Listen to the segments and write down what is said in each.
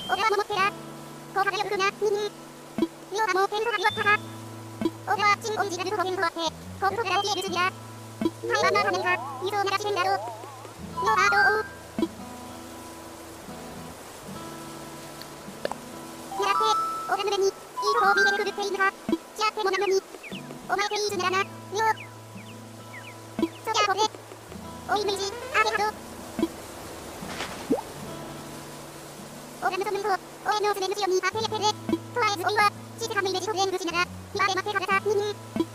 俺はもってら。こはがよくな、にに。りょうがもう天とはりわったか。俺は、チンオンジラルとコメントあって、コントラを消えるすぎら。台湾のためには、水を流してんだろう。りょうがどう狙って、俺胸に、いいとこを見せてくるっていいか。しあってもなのに。お前っていいずならな、りょう。そりゃこれ。おい無事、ありがとう。俺のとむと、俺のすれ虫よに当てやってれ。とりあえずおいは、静かにレジとレングしながら、今で待ってかれた、にに。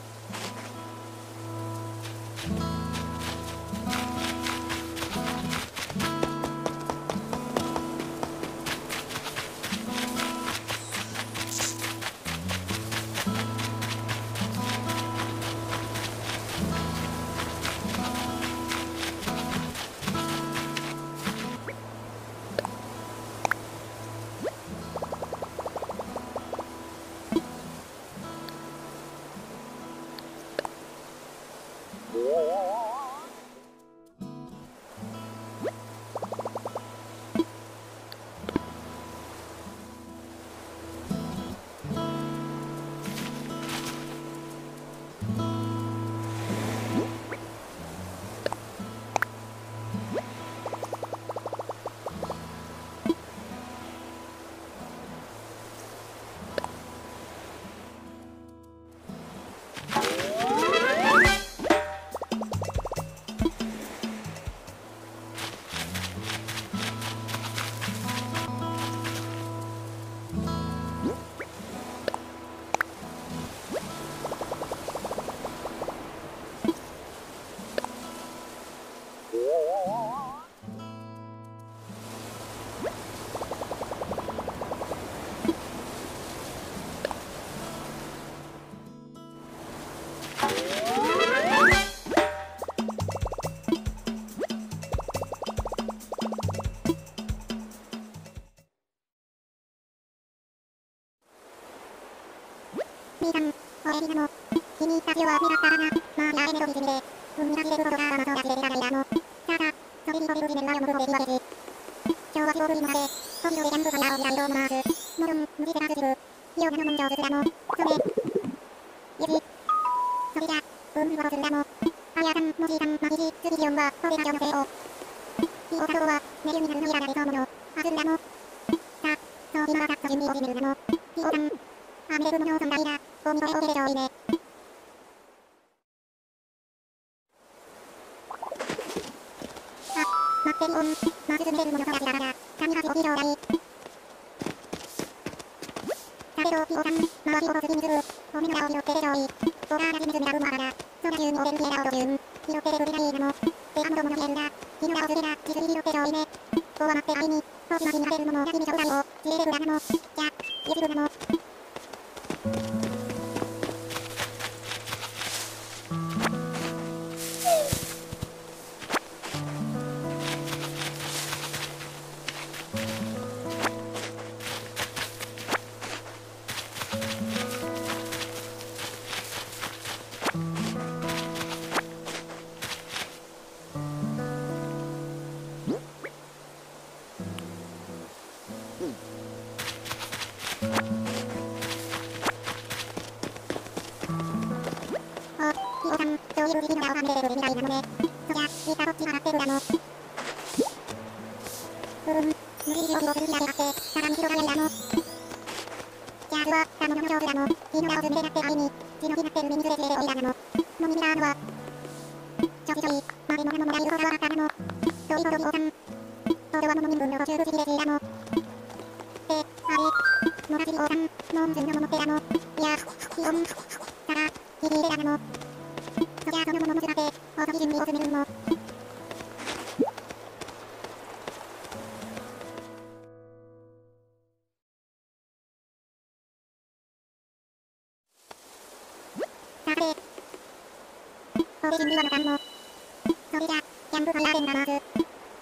みーさん、俺みんなも、気に入った塩は味だったらな、まあやれねどみじみで、海が切れることがまそうだしれられらの。ただ、それに飛びる地面はよむほどでいいわけし。今日は上手にまで、飛びのでキャンプファイヤーを見られろもなーず、もろん、無事でなすぎる。イオナのもん上手だの、それ。ゆじ。それじゃ、うんふわろするだの。あやさん、もじいさん、まぎじ、つぎじおんは、これがよのせいを。いおかそうは、メリュになるのいらなれそうもの、あずんだの。さあ、そう今はさっと準備を始めるだの。いおさん。アメレブの表存在だ。お見声おけでしょういね。あ、待ってリオン。まず進めれるものとらしだから、神は地域上代。だけど、リオさん、回しをこすぎにする。お目のを拾ってでしょうい。おがあらじむずみだぶまだだ。そらじゅうにおべんきえだおとじゅん。拾ってれるでがいいなの。で、あんどものへんだ。ひのだおすべだ。じすぎ拾ってしょういね。おは待ってあいに。としまじになれるのも、やじみちょうだいを。じえれるだなの。じゃ、ゆずるなの。おさん、そういう時期の名を噛んでれるみたいなのね。そりゃ、いいかこっち払ってるだの。無理にをする気だけあって、さらに広がれだの。じゃあ図は、たものの上手だの。いいのがおずんでなってあいに、血の気なってる水でおいだなの。のみみだのは。ちょいちょい、までのなのもらえるほどはっただの。どいどどいおさん。それはののみん分の途中不思議ですだの。で、あれ、のらじおさん、のんずんのものってだの。いや、気温、さら、ひびいれだなの。そりゃそのものもずらて、おとぎ準備を詰めるのも。さて、おで準備はのたんも。それじゃ、キャンプファイヤーでんだまーず。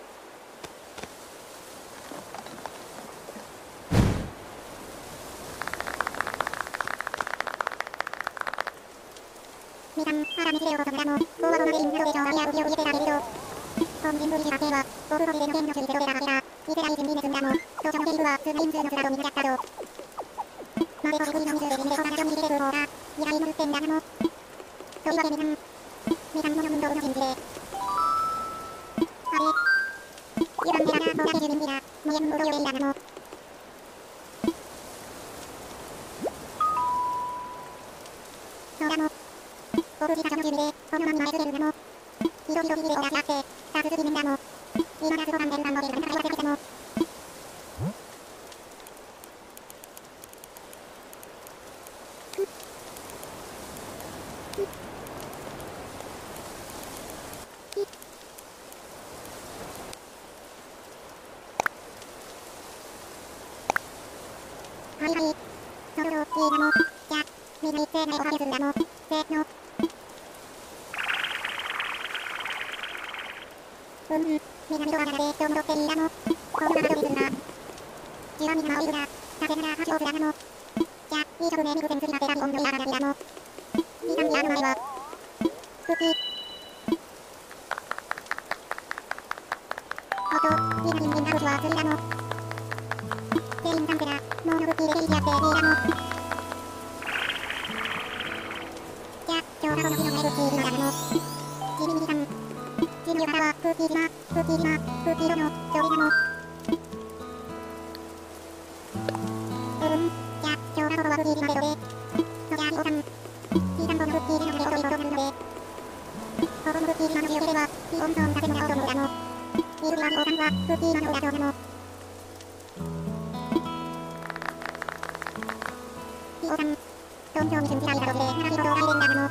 みさん、あらめきれおとむだの。こうはどなでいんなどでしょう。いや、うきを入れてられるよ。本人ぶりしはては、お風呂での剣のついてどれだかけら。 異世界人に盗んだの。当初のセリフは、通な因数の面を見なかったぞ。までこしくりの水で死んでこなきょに入れてる方が、依頼にってんだなの。というわけみかんの運動の人事で。あれ。油断でらな、ほうがけ住民だ。無縁無動よりだなの。そうだの。大口課長の趣味で、このままに前すれるなの。ひどひどひでを出し合って、さあ続きみんだの。今だすごかんでんばんのゲームから言わせてきたの。はいはい。そろそろいいだの。じゃ、みんな一斉におかけすんだの。せーの。南ドアからで今日戻っていいだの。このままどりすんだ。ジュワミズマオイルだ。させなら発表すだなの。じゃ、いい職名に苦戦すりませらりオンドイラーがだの。いい感じある前は。クッキー。おっと、みんな人間が無事は釣りだの。店員さんてら、もうのクッキーでケーキやっていいだの。じゃ、今日はこの日の前クッキーのだなの。ジミミさん。ジミオからは、クッキー島、クッキー島、クッキー色の、調理だの。じゃ、今日はここはクッキー島でどれ。そじゃあ、おさん。いいさんぼのクッキー島で踊りとなるので。ここのクッキー島の塩気では、ピオンソンさせもらおうと思うだの。ミルビワンおさんは、クッキー島の裏長なの。ピオさん。トントンに信じられたときで、7キロ動画入れんだなの。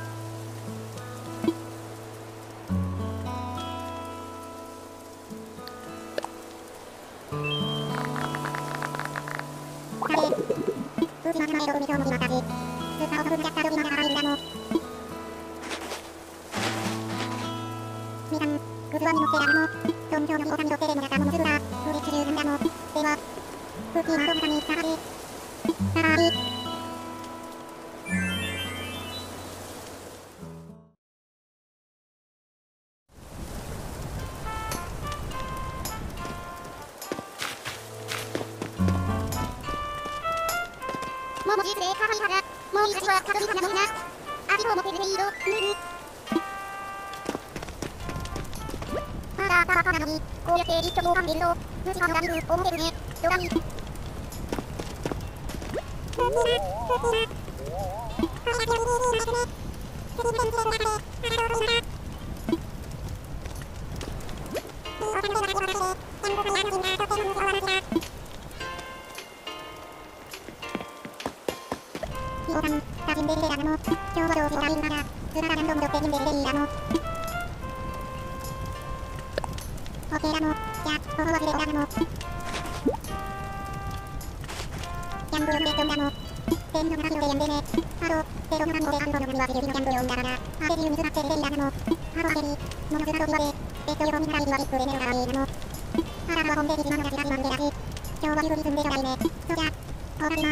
空気の島へどこみそうも決まったし、ずっと遅くなっちゃった時まだいいんだの。みかん、グズワに乗ってだの。トントンのピオさんにとってでもらったものすぐだ。フレッシュ中なんだの。では、クッキーはどなたにさらり。さらり。ももじつでかわいいからもういい味はたどりかなもんな味を持ってるでいいよぬぬまだバカなのにこうやって一曲を噛んでると虫歯のダビル思ってるねドラミピオさん、写真できてたの。今日はどうしようがいいんだが、ずららランドムドって人でいいだの。オッケーだの。じゃあ、ここはズレオだの。キャンプ用のレッドンだの。天の中広で呼んでね。ハロー、テロの番号でハンドの国はビルビのキャンプ用んだから、あれ自由水だってレデイだの。ハローアレリー、モノズラロビワで、ベッド横にからビワリップでネロがいいなの。ハラハは本でビジマのがしらじまんでだし、今日はビルに住んでちょだいね。そじゃ、おかりま。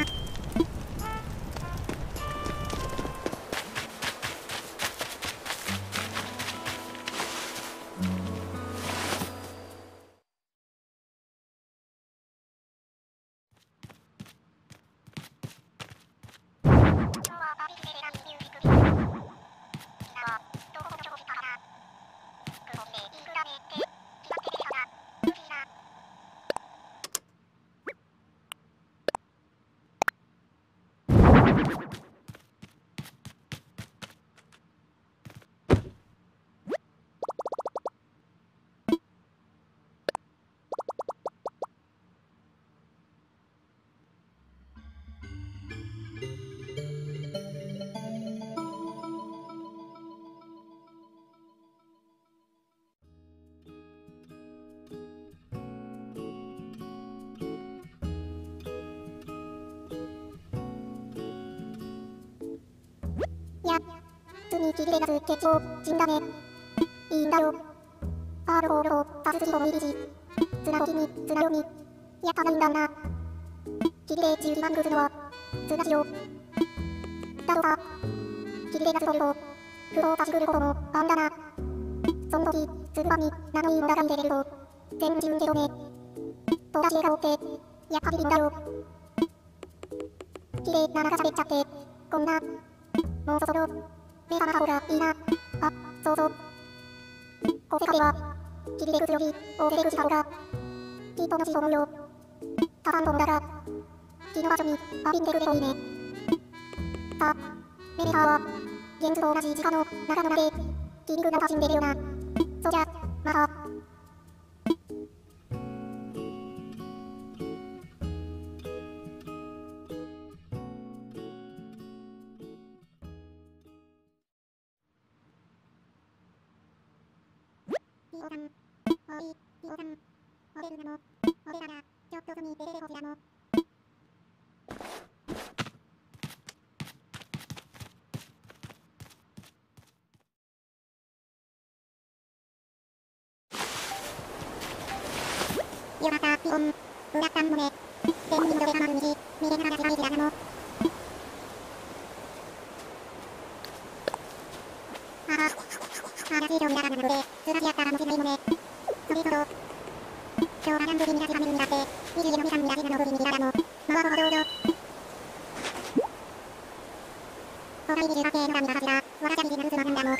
や、罪切りれやす結晶、死んだね。いいんだよ。アルコールをパスツリホもいいし、ツナゴキに、ツナヨに、やっぱないんだな。切りれ中リマングするのは、ツナシオ。だろか。切りれやすゴリホ、フローパシクルことも、あんだな。その時、ツブバに、ナノインダが入れれると、全人ゲロね。 友達笑顔ってやっぱりいいんだよ。綺麗な中喋っちゃってこんなもうそろそろ目覚また方がいいな。あ、そうそう、こう世界ではキリレクスより大手レクした方がきっとのしい思うよ。サバンボムだが木の場所に浴びんでくれといいね。さあメメターは現実と同じ時間の中の中でキリングが楽しんでいるよな。そりゃまたピオさん、おい、ピオさん、俺ルナも、俺らが、ちょっと住み出れれこちらも。よかった、ピオン、裏ったんもね、天に戻れたまる道、見れながら近いじらなの。話以上にならなので、つらし合ったかもしれないもね。それと、今日はランドリーに立ちはめるにだって、24のみさんにラジナの部にいらだの、回るほどよ。ほかいに18系の神が柱、わらちゃびじなるつまなんだの。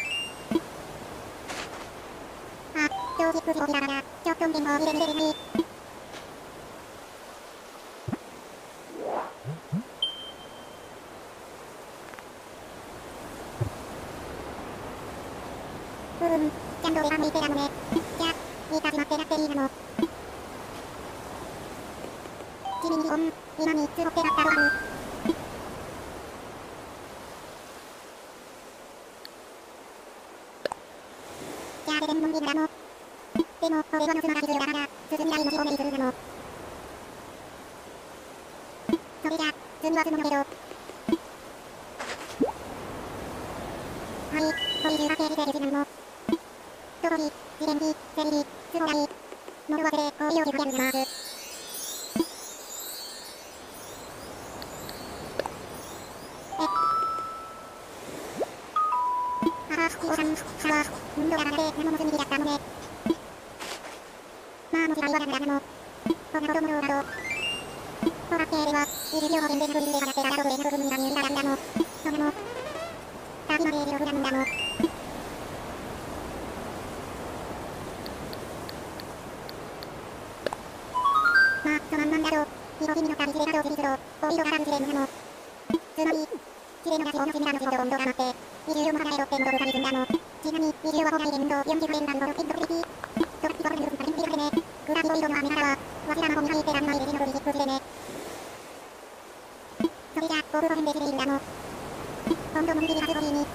あ、超ヒップジオビラだな、ちょっとんでんも入れ入れ入れない。ちゃんと上が向いてだのね。じゃあ、いいか決まってなっていいなの。君に今3つ持ってだったろある。じゃあ、でもんびんだの。でも、これはのつまが必要だから、進み台のしおめにするなの。それじゃ、積みは積むのけど。はい、これ18系リセージなの。トトリ、ジレンビ、セリリ、スゴダイ。ノルワセで、氷をギフギャルします。ピオさん、さあ、運動が流れ、何も積み木だったのね。まあ、もちろんはなんだなの。そんな子供のだろう。トラッ系では、20秒保険で100人で払ってたらどこで100分にが入荷なんだの。それも、旅まで16なんだの。まあ、そなんなんだろう。ヒロキにの旅ジレなどを自立ろ、お色からんジレムなの。つまり、ジレのガチオのシミラの仕事温度が待って、20も離れろって戻る旅すんだの。ちなみに、20は本来で運動40連弾のロッキッドクリティ。ドラッキドルルルパリンピルでね。グラビオ色の雨からは、わしらの方に入ってらんないレジのドリヒップジでね。それじゃ、オフロヘンでジレいるんだの。今度もんびりはずボディに。